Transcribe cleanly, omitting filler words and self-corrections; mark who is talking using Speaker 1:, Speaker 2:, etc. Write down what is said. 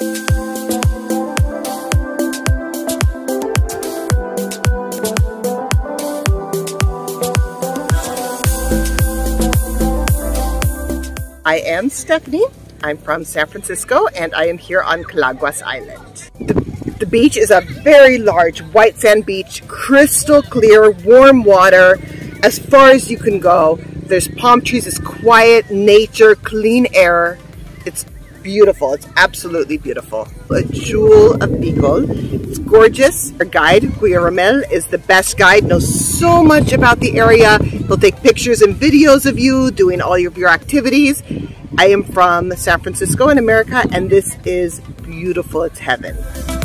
Speaker 1: I am Stephanie. I'm from San Francisco and I am here on Calaguas Island. The beach is a very large white sand beach, crystal clear, warm water, as far as you can go. There's palm trees, it's quiet, nature, clean air. It's beautiful, it's absolutely beautiful. A jewel of Bicol. It's gorgeous. Our guide, Kuya Romel, is the best guide, knows so much about the area. He'll take pictures and videos of you doing all of your activities. I am from San Francisco in America and this is beautiful, it's heaven.